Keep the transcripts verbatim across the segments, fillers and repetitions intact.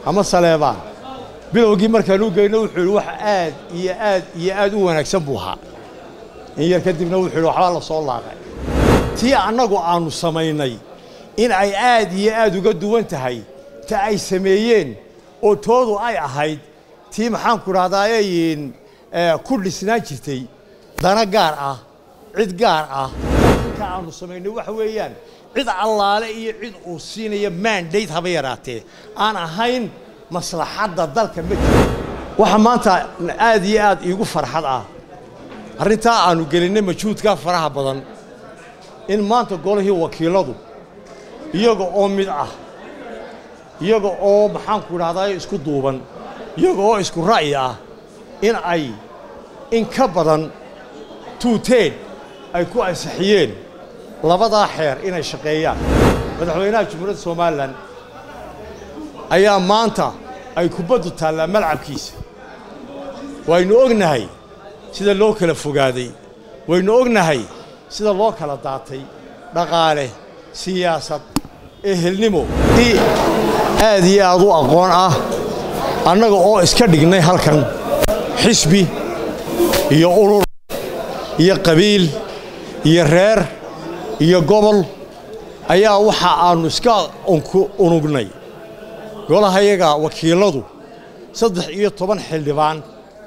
ama Saleebaan bilowgii markaan u geeyno wuxuu wax aad iyo aad iyo aad u wanaagsan buu ahaa in yar kadibna wuxuu waxa la soo laaqay tii anagu aanu sameynay in ay aad iyo aad uga duwan tahay ta ay sameeyeen oo toodu ay ahayd tii maxaan ku raadayeen ku dhisnaan jirtay dana gaar ah cid gaar ah ka aanu sameynay wax weeyaan cid allaale iyo cid uu siinaya mandate haba yaraatee aan ahayn maslaxadda dalka ma jiro waxa maanta aad iyo aad iigu farxad ah arrinta aanu gelinay majuudka faraha badan in maanta golihii wakiiladu iyaga oo mid ah iyaga oo maxaan ku raadayay isku duuban iyaga oo isku ra'yi ah in ay in ka badan tuuteen ay ku ansixiyeen labada xeer inay shaqeeyaan madaxweynaha Jamhuuriyadda Soomaaliland ayaa maanta ay kubaddu taala malcabkiisa waynu ognahay sida loo kala fogaaday waynu ognahay sida loo kala daatay dhaqaale siyaasad ehelnimo aad iyo aad u aqoon ah annaga oo iska dhignay halkan xisbi iyo urur iyo qabiil iyo reer iyo gobol ayaa waxa aanu iska unugnay golahayaga wakiiladu saddex iyo toban xildhibaan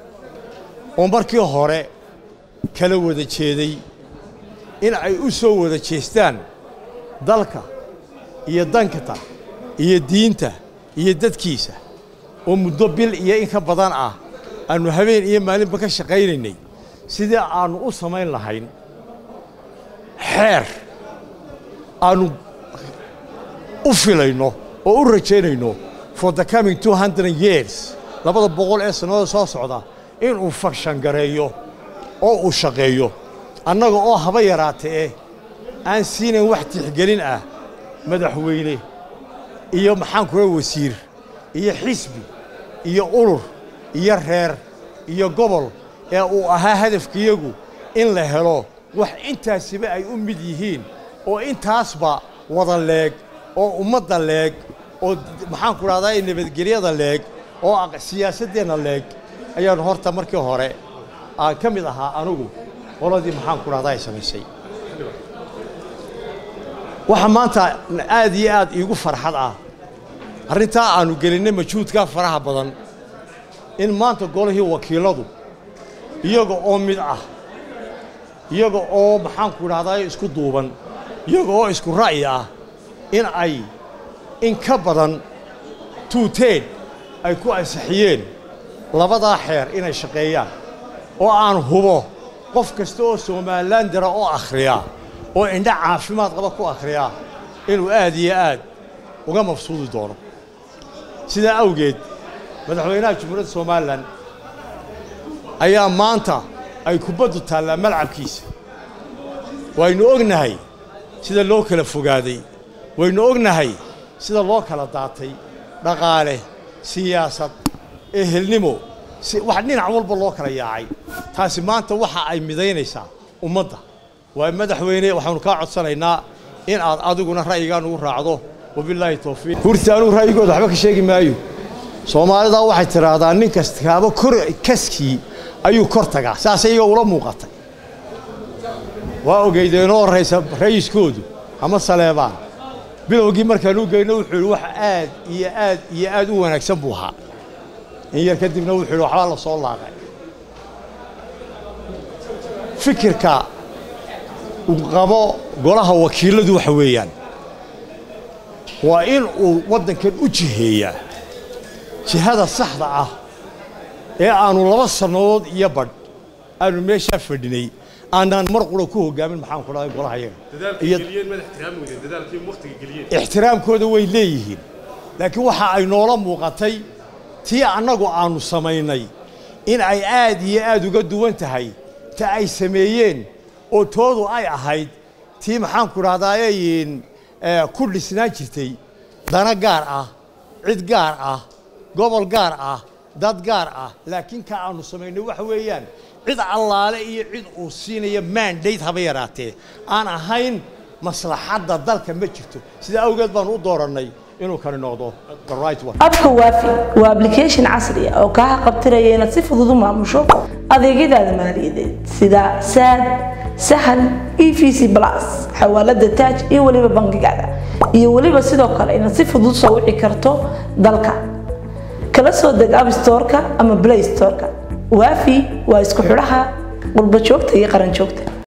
oo markii hore kala wada jeeday in ay u soo wada jeestaan dalka iyo dankata iyo diinta iyo dadkiisa oo muddo bil iyo in ka badan ah aanu habeen iyo maalinba ka shaqaynaynay sidii aanu u samayn lahayn xeer aanu u filayno oo u rajaynayno for the coming two hundred years labada boqol ee sanado soo socda in uu fakshan gareeyo oo uu shaqeeyo annaga oo haba yaraatee aan siinayn wax tixgelin ah madaxweyne iyo maxaan ku wasiir iyo xisbi iyo urur iyo reer iyo gobol ee uu ahaa hadafkiyagu in la helo wax intaasiba ay u mid yihiin oo intaasba wada leeg oo ummadda leeg oo maxaan ku raadayay nabadgelyada leeg oo siyaasaddeena leeg ayaan horta markii hore aan ka mid ahaa anigu qoladii maxaan ku raadayay samaysay waxa maanta aad iyo aad iigu farxad ah arrinta aanu gelinay majuudka faraha badan in maanta golihii wakiiladu iyaga oo mid ah iyaga oo maxaan ku raadayay isku duuban iyaga oo isku ra'yi ah in ay in ka badan tuuteen ay ku ansixiyeen labada xeer inay shaqeeyaan oo aan hubo qof kasta oo Soomaaliland dara oo akhriya oo indha caafimaad qaba ku akhriya inuu aad iyo aad uga mafsuudi doono sida awgeed madaxweynaha Jamhuuriyadda Soomaaliland ayaa maanta ay kubaddu taala malcabkiisa waynu ognahay sida loo kala fogaaday waynu ognahay sida loo kala daatay dhaqaale siyaasad ehelnimo wax dhinac walba loo kala yaacay taasi maanta waxa ay midaynaysaa ummadda waa madaxweyne waxaanu ka codsanaynaa in aad adiguna ra'yiga ugu raacdo wabillahi tawfiiq hurtaanu ra'yigooda waxba ka sheegi maayo Soomaalida waxay tiraahdaa nin kastaaba kor kaskii ayuu kor tagaa saasay iyaga ula muuqatay waa ogeydeenoo ra'iiskoodu ama Saleebaan bilowgii markaan u geeyno wuxuu wax aad iyo aad iyo aad u wanaagsan buu ahaa in yar kadibna wuxuu waxa la soo laaqay fikirka uu qabo golaha wakiiladu waxa weeyaan waa in uu wadankan u jiheeyaa jihada saxda ah ee aanu laba sanadood iyo badh aanu meesha fadhinay aanan mar qura ku hogaamin maxaan ku dhahay golaha yaga iyo dadaalkii dadaalkii waqtiga geliyeen ixtiraamkooda way leeyihiin laakiin waxa ay noola muuqatay tii anagu aanu sameynay in ay aad iyo aad uga duwan tahay ta ay sameeyeen oo toodu ay ahayd tii maxaan ku raadayeen ku dhisnaan jirtay dana gaar ah cid gaar ah gobol gaar ah dad gaar ah laakiin ka aanu sameynay wax weeyaan cid allaale iyo cid uu siinaya mandate haba yaraatee aan ahayn maslaxadda dalka ma jirto sida awgeed baan u dooranay inuu kani noqdo the right one. abka waafi waa application casri ah oo kaa qabtiraya inaad si fudud u maamusho adeegyada maaliyadeed sida saad sahal E V C plus xawaalada taaj iyo waliba bangigaada iyo waliba sidoo kale inaad si fudud soo wici karto dalka kala soo deg App Store-ka ama Play Store-ka waafi waa isku xidhaha qurba joogta iyo qaran joogta.